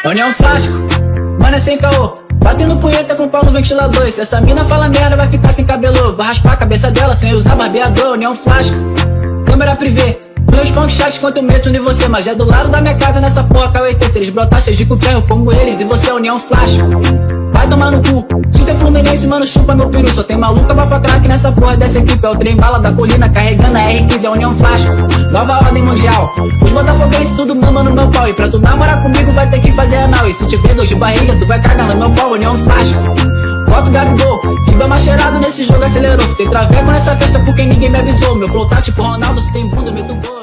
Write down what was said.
União Flasco, mano é sem caô. Batendo punheta com pau no ventilador. Se essa mina fala merda vai ficar sem cabelo. Vou raspar a cabeça dela sem usar barbeador. União Flasco, câmera privê. Meus punk chats quanto eu meto em você. Mas é do lado da minha casa nessa porra KWT. Se eles brotar cheio de cuquerro como eles. E você é União Flasco, vai tomar no cu. Se tem Fluminense, mano, chupa meu peru. Só tem maluca bafa craque nessa porra dessa equipe. É o trem bala da colina carregando a R15. É União Flasco, nova ordem mundial. Os botafoguenses tudo mama no meu pau. E pra tu namorar comigo vai ter que fazer anal. E se tiver dor de barriga tu vai cagar no meu pau. União Flasco, bota o Gabigol. Riba macheirado nesse jogo acelerou. Se tem traveco nessa festa porque ninguém me avisou. Meu flow tá tipo Ronaldo, se tem bunda, meto gol.